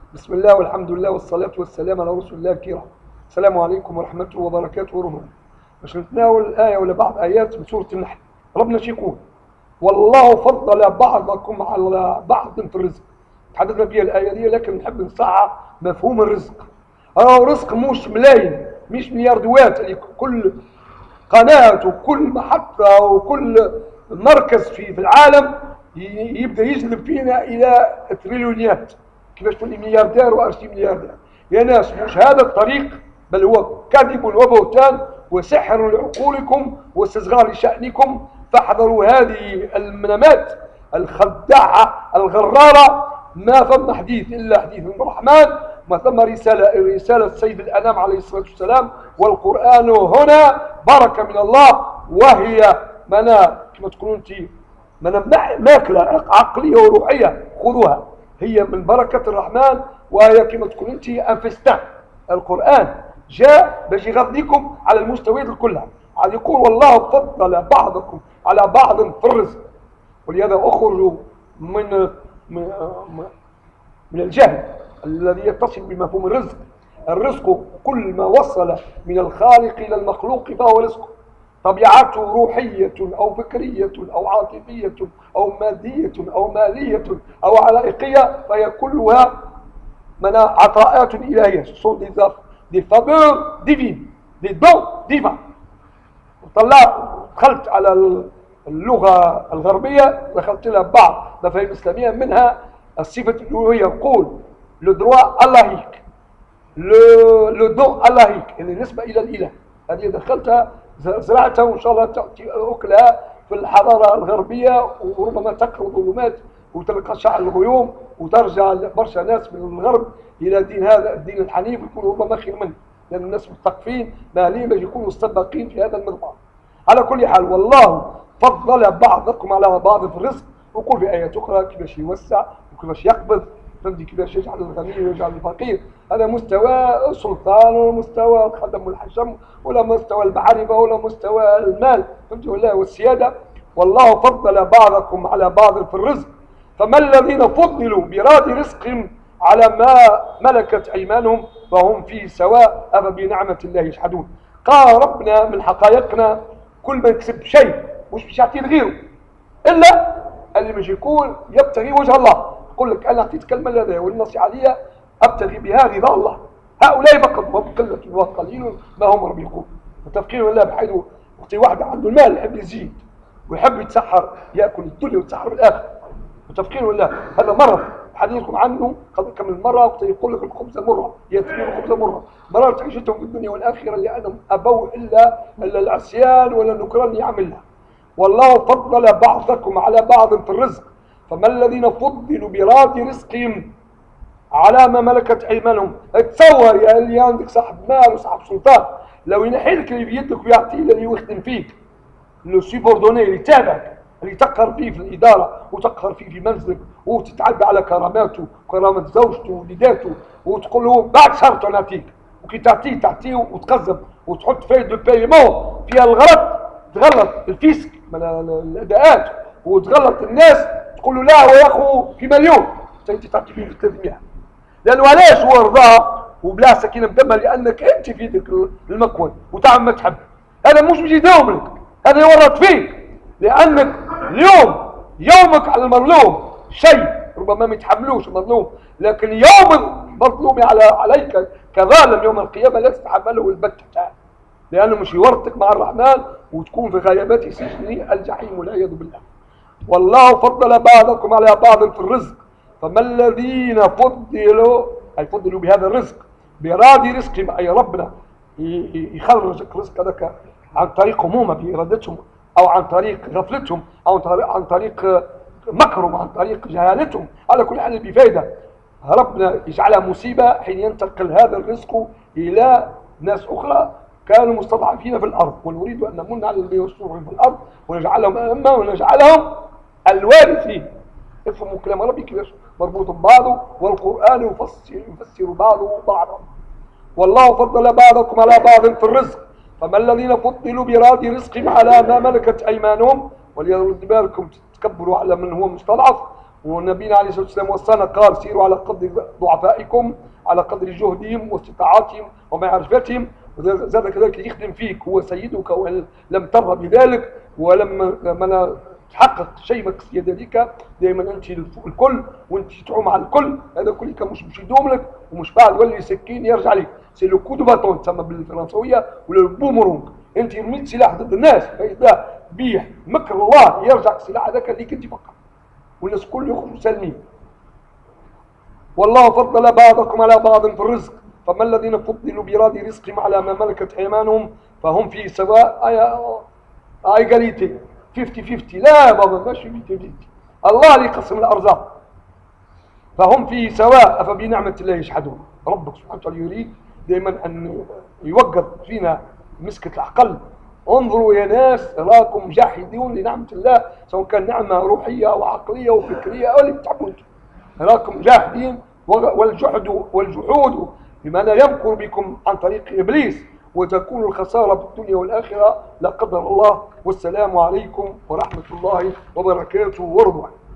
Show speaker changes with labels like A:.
A: بسم الله والحمد لله والصلاة والسلام على رسول الله الكريم. السلام عليكم ورحمة الله وبركاته ورهون. باش نتناول آية ولا بعض آيات من سورة النحل. ربنا شي يقول: والله فضل بعضكم على بعض في الرزق. تحدثنا بها الآية دي، لكن نحب نصحح مفهوم الرزق. رزق مش ملايين، مش ملياردوات اللي كل قناة وكل محطة وكل مركز في العالم يبدأ يجلب فينا إلى تريليونيات. كيفاش تولي ملياردير وارشي ملياردير؟ يا ناس مش هذا الطريق، بل هو كذب وبهتان وسحر لعقولكم واستصغار لشأنكم. فاحذروا هذه المنامات الخداعة الغرارة. ما ثم حديث إلا حديث الرحمن، ما ثم رسالة سيد الأنام عليه الصلاة والسلام. والقرآن هنا بركة من الله، وهي منا كما تقولون انت منا ماكلة عقلية وروحية، خذوها، هي من بركة الرحمن، وهي كما تقول انت انفستان. القرآن جاء باش يغذيكم على المستويات كلها. عاد يقول: والله فضل بعضكم على بعض في الرزق. ولهذا اخرجوا من من الجهل الذي يتصل بمفهوم الرزق. الرزق كل ما وصل من الخالق إلى المخلوق فهو رزق. طبيعته روحية أو فكرية أو عاطفية أو مادية أو مالية أو علائقية، فهي كلها من عطاءات إلهية. sont des faveurs divines, des dons divins. دخلت على اللغة الغربية، دخلت لها بعض مفاهيم الإسلامية، منها الصفة الألوهية. يقول لو دروا اللهيك، لو دون اللهيك، يعني نسبة إلى الإله. هذه دخلتها زرعتها وإن شاء الله تأتي أكلها في الحضارة الغربية، وربما تقرب ظلمات وتلقى شعر الغيوم، وترجع برشا ناس من الغرب إلى دين هذا الدين الحنيف، يكونوا ربما خير منه، لأن الناس مثقفين ماليين باش يكونوا سباقين في هذا المضمار. على كل حال، والله فضل بعضكم على بعض في الرزق. وقول في آيات أخرى كيفاش يوسع وكيفاش يقبض، فهمتي؟ كيفاش يجعل الغني ويجعل الفقير. هذا مستوى السلطان ولا مستوى الخدم والحشم ولا مستوى المعرفة ولا مستوى المال، فهمتي ولا؟ والسيادة. والله فضل بعضكم على بعض في الرزق، فما الذين فضلوا براد رزقهم على ما ملكت أيمانهم فهم فيه سواء أفبنعمة الله يجحدون. قال ربنا من حقائقنا: كل ما يكسب شيء مش باش يعطيه لغيره، إلا اللي مش يكون يبتغي وجه الله. يقول لك: أنا أعطيت كلمة هذا والنصيحة لي أبتغي بها رضا الله. هؤلاء فقط، وهم قلة وقليل ما هم ربيقون. متفقين ولا؟ بحيث وقت واحد عنده المال يحب يزيد ويحب يتسحر، يأكل الدنيا ويتسحر الآخر. متفقين ولا؟ هذا مرض حديثكم عنه قبل كم المرة. وقت يقول لك الخبز مرة، يتبين الخبز مرة. مرار تعيشتهم في الدنيا والآخرة لأنهم أبوا إلا العصيان ولا النكران يعملها. والله فضل بعضكم على بعض في الرزق، فما الذين فضلوا براد رزقهم على ما ملكت أيمانهم. تصور يا اللي عندك صاحب مال وصاحب سلطان، لو ينحي لك اللي بيدك ويعطيه اللي يخدم فيك، لو سيبوردوني اللي يتابعك، اللي تقهر فيه في الإدارة وتقهر فيه في منزلك وتتعدى على كراماته وكرامة زوجته ووليداته، وتقول له بعد شرط نعطيك، وكي تعطيه وتقزم وتحط فيه دو بايمون فيها الغلط، تغلط الفيسك من الأداءات وتغلط الناس، تقول له لا يا أخو في مليون انت تعطي فيه في 300. لأنه علاش هو رضاه وبلا سكينة بدمها؟ لأنك أنت في يدك المكون وتعمل ما تحب. هذا مش بيجي يداوم لك، هذا يورط فيك، لأنك اليوم يومك على المظلوم شيء ربما ما يتحملوش المظلوم، لكن يوم المظلوم عليك كظالم يوم القيامة لا تتحمله البتة، لأنه مش يورطك مع الرحمن وتكون في غيابات سجن الجحيم والعياذ بالله. والله فضل بعضكم على بعض في الرزق، فما الذين فضلوا أي فضلوا بهذا الرزق براد رزقهم، أي ربنا يخرج رزق هذاك عن طريق همومه بإرادتهم، أو عن طريق غفلتهم، أو عن طريق مكرهم، عن طريق جهالتهم. على كل حال بفائدة ربنا يجعلها مصيبة حين ينتقل هذا الرزق إلى ناس أخرى كانوا مستضعفين في الأرض. ونريد أن نمن على الذين يستضعفون في الأرض ونجعلهم أئمة ونجعلهم الوارثين. افهموا كلام ربي كيفاش مربوط ببعضه، والقرآن يفسر بعضه بعضا. والله فضل بعضكم على بعض في الرزق، فما الذين فضلوا براد رزقهم على ما ملكت أيمانهم. وليرد بالكم تتكبروا على من هو مستضعف، ونبينا عليه الصلاة والسلام وصانا قال سيروا على قدر ضعفائكم، على قدر جهدهم واستطاعتهم ومعرفتهم. زاد كذلك يخدم فيك هو سيدك وإن لم ترضى بذلك ولما تحقق شيء مقصود ذلك. دائما انت الكل وانت تعوم على الكل، هذا كلك مش يدوم لك ومش بعد يولي سكين يرجع لك. سي لو كو دو باتون تسمى بالفرنسويه ولا البومرونج. انت رميت سلاح ضد الناس فاذا بيه مكر الله يرجع السلاح هذاك اللي كنت فقط والناس كل يخرجوا سالمين. والله فضل بعضكم على بعض في الرزق، فما الذين فضلوا براد رزقهم على ما ملكت ايمانهم فهم في سواء. ايغاليتي 50-50. لا بابا ماشي 50-50، الله اللي يقسم الارزاق. فهم في سواء افبنعمه الله يجحدون. ربك سبحانه وتعالى يريد دائما ان يوقظ فينا مسكه العقل. انظروا يا ناس راكم جاحدون لنعمه الله، سواء كان نعمه روحيه او عقليه وفكريه او اللي بتعبدوا، راكم جاحدين. والجحود بما لا يمكر بكم عن طريق ابليس، وتكون الخساره في الدنيا والاخره لا قدر الله. والسلام عليكم ورحمه الله وبركاته ورضوانه.